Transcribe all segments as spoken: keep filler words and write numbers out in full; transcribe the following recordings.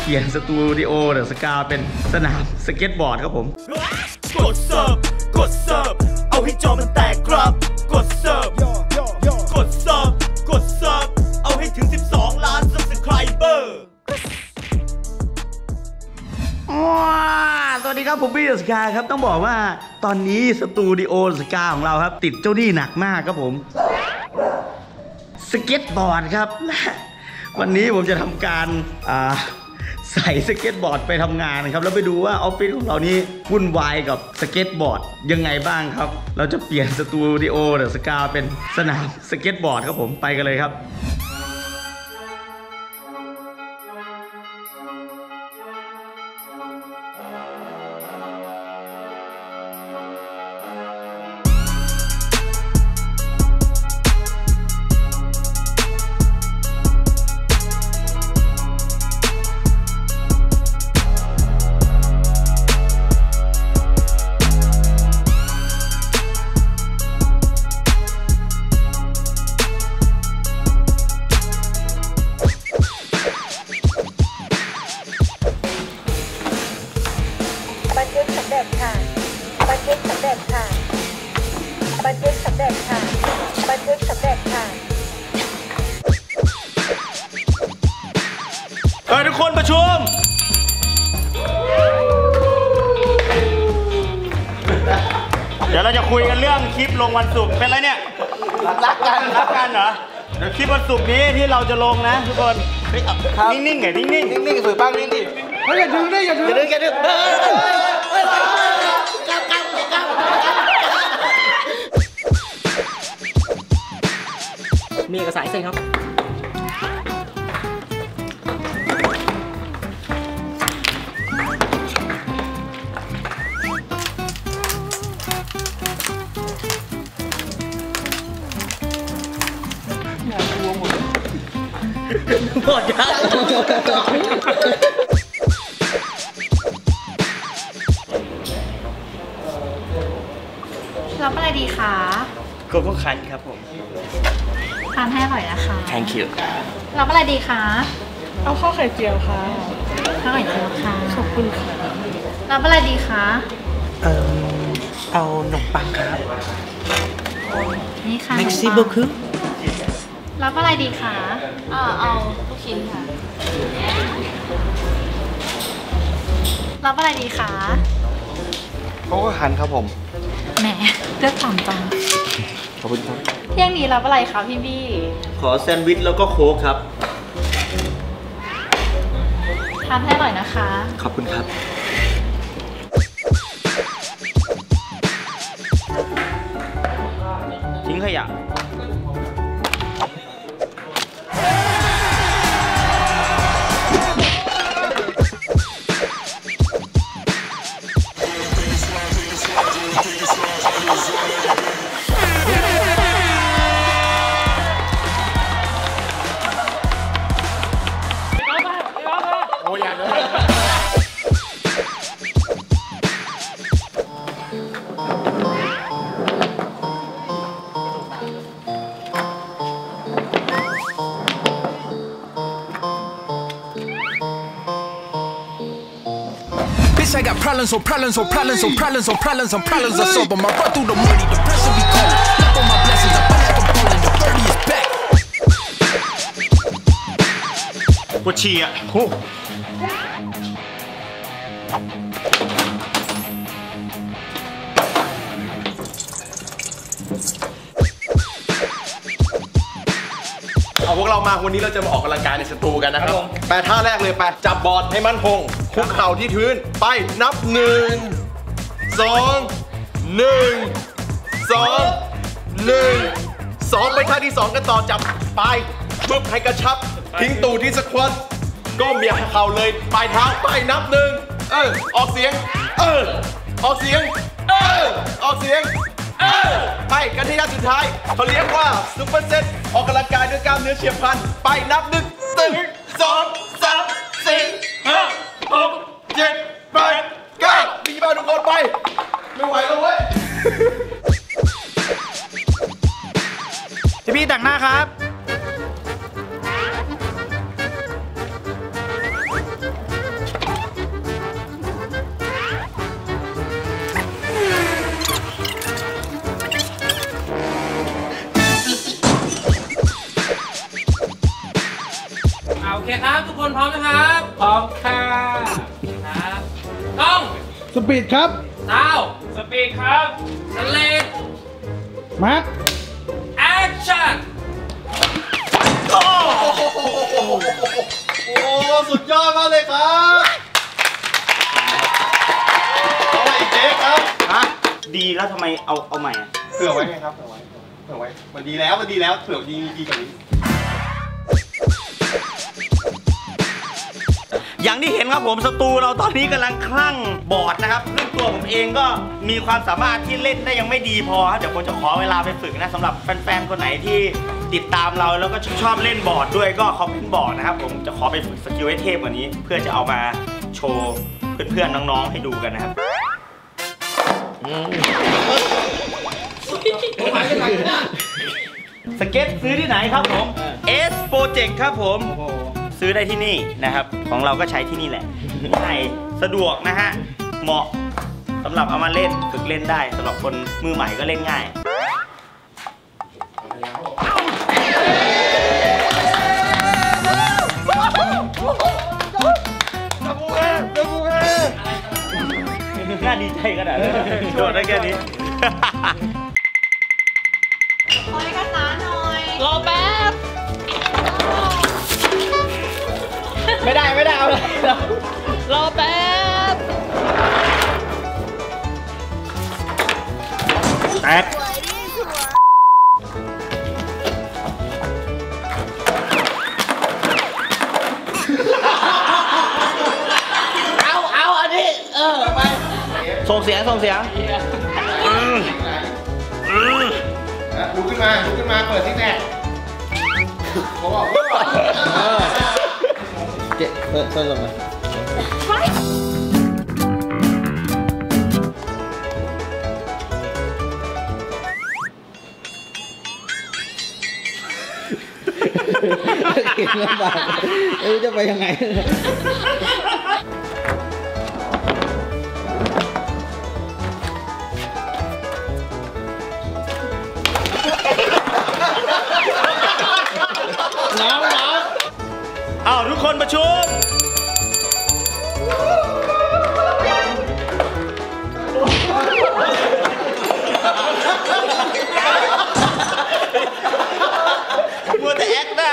เปลี่ยนสตูดิโอเดอะสกาเป็นสนามสเก็ตบอร์ดครับผมกดเสิร์ฟกดเสิร์ฟเอาให้จอมันแตกครับกดเสิร์ฟกดเสิร์ฟกดเสิร์ฟเอาให้ถึงสิบสองล้าน ซับสไครเบอร์สวัสดีครับผมพี่เดอะสกาครับต้องบอกว่าตอนนี้สตูดิโอสกาของเราครับติดเจ้าหนี้หนักมากครับผมสเก็ตบอร์ดครับวันนี้ผมจะทำการใส่สเก็ตบอร์ดไปทำงานครับแล้วไปดูว่าออฟฟิศของเรานี้วุ่นวายกับสเก็ตบอร์ดยังไงบ้างครับเราจะเปลี่ยนสตูดิโอเดอะสกาเป็นสนามสเก็ตบอร์ดครับผมไปกันเลยครับบันทึกสำเร็จค่ะบันทึกสำเร็จค่ะบันทึกสำเร็จค่ะบันทึกสำเร็จค่ะเฮ้ยทุกคนประชุมเดี๋ยวเราจะคุยกันเรื่องคลิปลงวันศุกร์เป็นไรเนี่ยรักกันรักกันเหรอเดี๋ยวคลิปวันศุกร์นี้ที่เราจะลงนะทุกคนนิ่งๆไงนิ่งๆนิ่งๆสวยบ้างนิ่งดิเฮ้ยอย่าดึงดิอย่าดึงอย่าดึงอย่าดึงมีเอกสารเซ็นครับหมดยังรับอะไรดีคะโกโก้คันครับผมทานให้อร่อยนะคะ thank you รับอะไรดีคะเอาข้าวไข่เจียวค่ะข้าวไข่เจียวค่ะขอบคุณค่ะรับอะไรดีคะเอ่อเอาขนมปังครับนี่ค่ะ Merci beaucoup รับอะไรดีคะอ่าเอาลูกชิ้นค่ะรับอะไรดีคะโกโก้คันครับผมแหมเลือกต่ำจังขอบคุณครับเที่ยงนี้รับอะไรคะพี่บี้ขอแซนด์วิชแล้วก็โค้กครับทานให้อร่อยนะคะขอบคุณครับทิ้งขยะโอ้ยอย่างนั้น I got problems, so problems, so problems, so problems, so problems, so problems are solved. I'ma run through the money, the pressure be calling. Knock on my blessings, I feel like I'm falling. The thirty is back. ปวดฉี่อ่ะโอ้เอาพวกเรามาวันนี้เราจะมาออกกำลังกายในสตูกันนะครับไปท่าแรกเลยไปจับบอร์ดให้มั่นคงคุกเข่าที่พื้นไปนับหนึ่งสองหนึ่งสองหนึ่งสองไปท่าที่สองกันต่อจับปลายปึ๊บให้กระชับทิ้งตูดที่สควอตก้มเบียดเข่าเลยปลายเท้าไปนับหนึ่งเออออกเสียงเออออกเสียงเออออกเสียงไปกันที่ท่าสุดท้ายเขาเรียกว่าซุปเปอร์เซตออกกำลังกายด้วยกล้ามเนื้อเฉียบพลันไปนับหนึ่งหนึ่งสองสามสี่ห้าหกเจ็ดแปดเก้าดีมากทุกคนไปไม่ไหวแล้วเว้ยพี่พี่แต่งหน้าครับพร้อมนะครับพร้อมค่ะครับต้องสปีดครับเท้าสปีดครับสเลดมาร์คแอคชั่นโอ้สุดยอดมากเลยครับเอาไปอีกเจ๊ครับฮะดีแล้วทำไมเอาเอาใหม่อะเผื่อไว้ไงครับเผื่อไว้เผื่อไว้มันดีแล้วมันดีแล้วเผื่อดีดีกว่านี้อย่างที่เห็นครับผมสตูเราตอนนี้กำลังคลั่งบอร์ดนะครับซึ่งตัวผมเองก็มีความสามารถที่เล่นได้ยังไม่ดีพอครับเดี๋ยวผมจะขอเวลาไปฝึกนะสำหรับแฟนๆคนไหนที่ติดตามเราแล้วก็ชอบเล่นบอร์ดด้วยก็คอมเมนต์บอกนะครับผมจะขอไปฝึกสกิลให้เทพกว่านี้ เพื่อจะเอามาโชว์เพื่อนๆน้องๆให้ดูกันนะครับสเก็ตซื้อที่ไหนครับผม S Project ครับผมซื้อได้ที่นี่นะครับของเราก็ใช้ที่นี่แหละง่ายสะดวกนะฮะเหมาะสำหรับเอามาเล่นฝึกเล่นได้สำหรับคนมือใหม่ก็เล่นง่ายน่าดีใจขนาดนั้นโดดได้แค่นี้ขอเอกสารหน่อยรอแป๊บไม่ได้ไม่ได้เอาเลยรอแป๊บแตกเอาเอาอันนี้เออไปส่งเสียงส่งเสียงลุกขึ้นมาลุกขึ้นมาเปิดที่แรกเขาบอกว่าเจ๊เปิดเปิดลงมาเก่งลำบากไม่รู้จะไปยังไงน้องน้องอ้าวทุกคนประชุมมัวแต่แอคน่ะ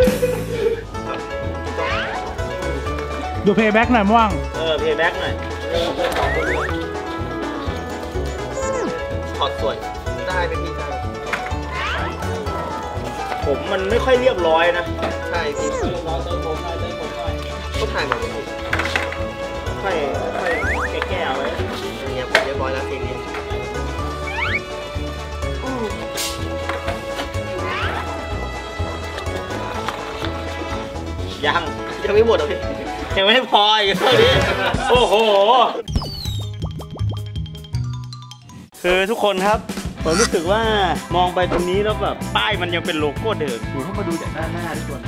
ดูเพย์แบ็กหน่อยม่วงเออเพย์แบ็กหน่อยถอดสวยได้เป็นพี่ได้ผมมันไม่ค่อยเรียบร้อยนะใช่พี่เรียบร้อยเติมผมหน่อยเติมผมหน่อยก็ถ่ายมาเลยค่อยค่อยแก้ๆเอาไว้เนี่ยผมเรียบร้อยแล้วทีนี้ยังยังไม่หมดหรอพี่ยังไม่พออีกเท่านี้โอ้โหคือทุกคนครับผมรู้สึกว่ามองไปตรงนี้แล้วแบบป้ายมันยังเป็นโลโก้เดิมดูถ้ามาดูจากด้านหน้าทุกคน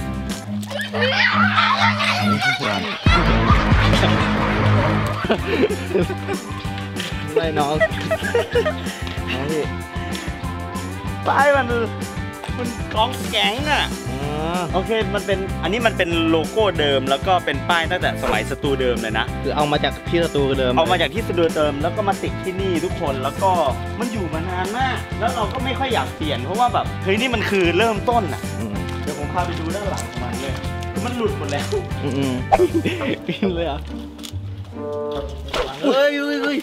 ไม่น้องน้องพี่ป้ายมันมันกองแก๊งอ่ะโอเคมันเป็นอันนี้มันเป็นโลโก้เดิมแล้วก็เป็นป้ายตั้งแต่สมัยสตูเดิมเลยนะคือเอามาจากที่สตูเดิมเอามาจากที่สตูเดิมแล้วก็มาติดที่นี่ทุกคนแล้วก็มันอยู่มานานมากแล้วเราก็ไม่ค่อยอยากเปลี่ยนเพราะว่าแบบเฮ้ยนี่มันคือเริ่มต้นอ่ะเดี๋ยวผมพาไปดูด้านหลังของมันเลยคือมันหลุดหมดแล้วอืมปีนเลยอ่ะเฮ้ยเฮ้ยเฮ้ย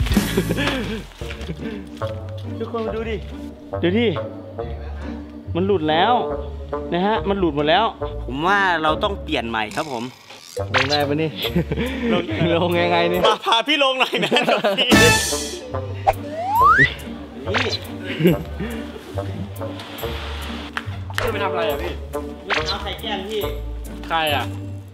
ทุกคนมาดูดิดูดิมันหลุดแล้วนะฮะมันหลุดหมดแล้วผมว่าเราต้องเปลี่ยนใหม่ครับผมลงได้ปะนี่ลงลงยังไงนี่พาพาพี่ลงหน่อยนะพี่นี่จะไปทำอะไรอ่ะพี่นี่เอาไข่แก้มพี่ใครอ่ะ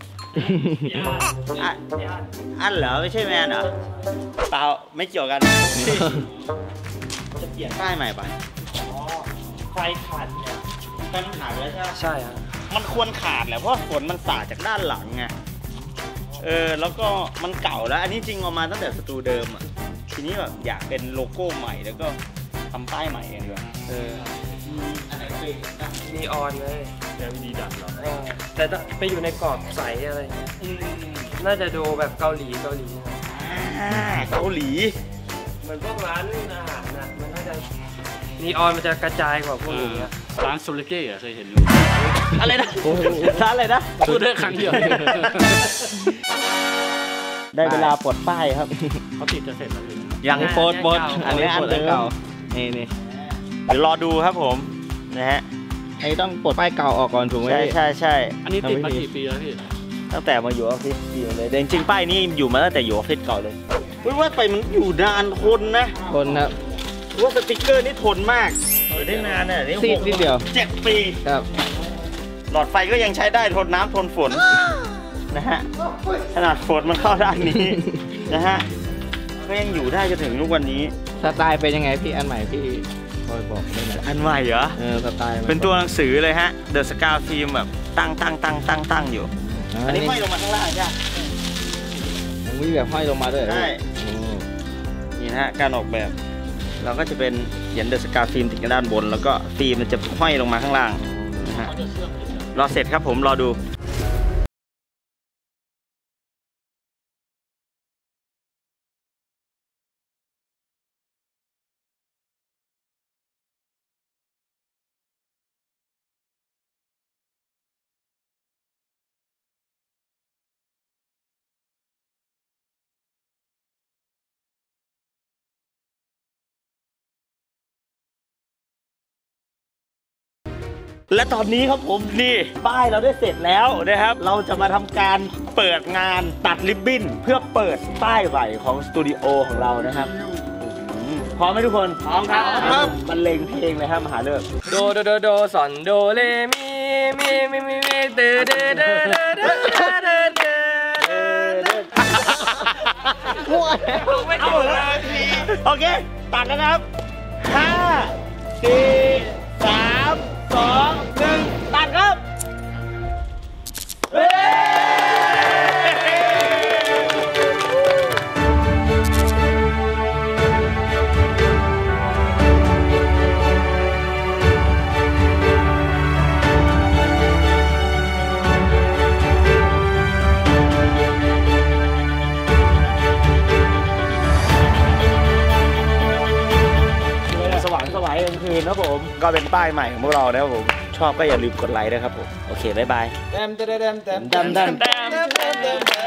อันเหรอไม่ใช่แมนเหรอเปล่าไม่เกี่ยวกันจะเปลี่ยนป้ายใหม่ปะไฟขาดเนี่ยไฟมันขาดแล้วใช่ไหมใช่ครับมันควรขาดแหละเพราะฝนมันสาดจากด้านหลังไงเออแล้วก็มันเก่าแล้วอันนี้จริงออกมาตั้งแต่สตูเดิมอ่ะทีนี้แบบอยากเป็นโลโก้ใหม่แล้วก็ทำป้ายใหม่เองด้วยเออนีออนเลยแอล อี ดี ดับเหรอเออแต่ถ้าไปอยู่ในกรอบใสอะไรเงี้ยน่าจะดูแบบเกาหลีเกาหลีอ่าเกาหลีเหมือนพวกร้านอาหารนะมันน่าจะนีออนมันจะกระจายกว่าพวกอย่างเงี้ยร้านซูริเก้อะเคยเห็นอยู่อะไรนะร้านอะไรนะพูดได้ครั้งเดียวได้เวลาปลดป้ายครับเขาติดจะเสร็จแล้วพี่ยังโปดโปดอันนี้อันเดิมนี่นี่เดี๋ยวรอดูครับผมนะฮะไอ้ต้องปลดป้ายเก่าออกก่อนถูกไหมใช่ใช่ใช่อันนี้ติดมากี่ปีแล้วพี่ตั้งแต่มาอยู่ออฟฟิศอยู่เลยแต่จริงๆป้ายนี้อยู่มาตั้งแต่อยู่ออฟฟิศเก่าเลยว่าไปมันอยู่นานทนนะคนครับว่าสติกเกอร์นี่ทนมากอยู่ได้นานน่ะนี่ซีดนิดเดียวเจ็ดปีครับหลอดไฟก็ยังใช้ได้ทนน้ำทนฝนนะฮะขนาดฝนมันเข้าด้านนี้นะฮะก็ยังอยู่ได้จนถึงทุกวันนี้สไตล์เป็นยังไงพี่อันใหม่พี่คอยบอกได้ไหมอันใหม่เหรอเออสไตล์มัเป็นตัวหนังสือเลยฮะ The Scar Film แบบตั้งตั้งตั้งตั้งตั้งอยู่ อันนี้ห้อยลงมาข้างล่างใช่ไหมมันมีแบบห้อยลงมาด้วยเหรอใช่โอ้นี่นะฮะการออกแบบ เราก็จะเป็นเขียน The Scar Film ติดกันด้านบน แล้วก็ฟิล์มมันจะห้อยลงมาข้างล่างนะฮะรอเสร็จครับผมรอดู และตอนนี้ครับผมนี่ป้ายเราได้เสร็จแล้วนะครับ เราจะมาทำการเปิดงานตัดริบบิ้นเพื่อเปิดป้ายใหม่ของสตูดิโอของเรานะครับพร้อมไหมทุกคนพร้อมครับบรรเลงเพลงเลยครับมหาเลิกโดโดโดโดสอนโดเลมีมีมีมีมีเดเดเดเดเดเดเดมั่วแล้วไม่ถูกเลยโอเคตัดแล้วนะครับห้าสี่สามสองหนึ่งตัดครับสว่างสวายกลางคืนครับผมก็เป็นป้ายใหม่ของพวกเรานะครับผมชอบก็อย่าลืมกดไลค์ด้วยครับผมโอเคบ๊ายบายแต้มแต้มแต้มแต้มดำดำ